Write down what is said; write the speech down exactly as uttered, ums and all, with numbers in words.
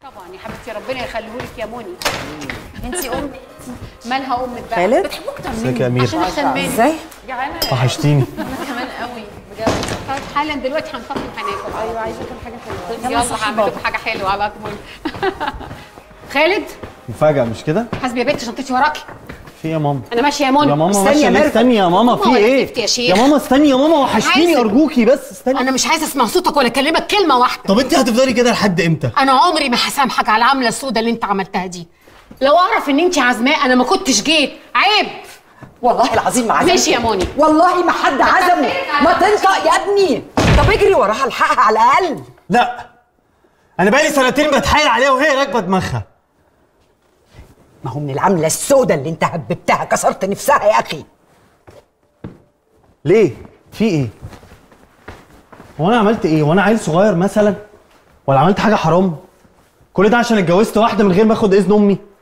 طبعا يا حبيبتي ربنا يخليهولك يا موني. انت ام مالها امك بقى؟ خالد بتحبوه اكتر ازيك مني يا امير؟ عشان احسن مني. ازاي؟ جعانه وحشتيني. انا كمان قوي بجد. طيب حالا دلوقتي هنفطر وهناكل. ايوه عايزه اكل حاجه حلوه. يلا هعمل لكم حاجه حلوه على طول. خالد مفاجأة مش كده؟ حاسبي يا بنت شنطتي وراكي. في ايه يا ماما؟ انا ماشيه يا موني. يا ماما استني ماشية يا ليه؟ ميرفت. استني يا ماما في ماما ايه؟ زفت يا شيخ. يا ماما استني يا ماما وحشتيني عايزة- ارجوكي بس استني. انا مش عايزه اسمع صوتك ولا اكلمك كلمه واحده. طب انت هتفضلي كده لحد امتى؟ انا عمري ما هسامحك على العمله السوداء اللي انت عملتها دي. لو اعرف ان انت عازماه انا ما كنتش جيت. عيب. والله العظيم ما عزمت. ماشي يا موني. والله ما حد عزمه. ما تنطق يا ابني. طب اجري وراها الحقها على الاقل. لا انا بقالي سنتين بتحايل عليها وهي راكبه دماغها. ما هو من العمله السوداء اللي انت هببتها كسرت نفسها يا اخي. ليه؟ في ايه؟ هو انا عملت ايه؟ وانا عيل صغير مثلا؟ ولا عملت حاجه حرام؟ كل ده عشان اتجوزت واحده من غير ما اخد اذن امي؟